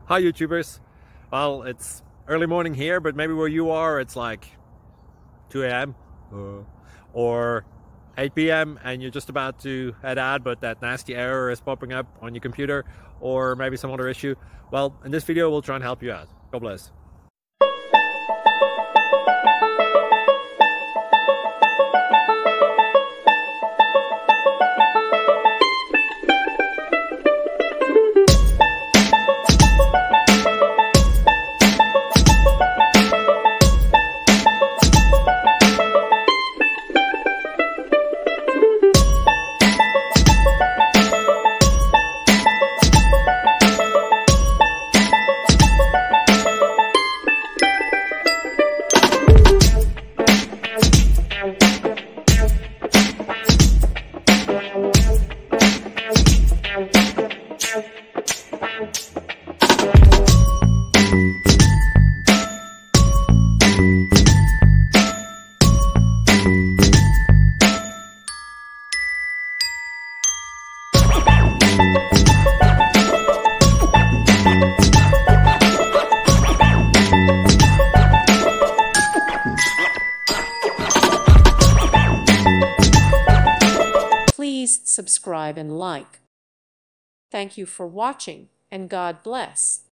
Hi YouTubers. Well, it's early morning here, but maybe where you are it's like 2 a.m. or 8 p.m. and you're just about to head out, but that nasty error is popping up on your computer, or maybe some other issue. Well, in this video we'll try and help you out. God bless. Please subscribe and like. Thank you for watching, and God bless.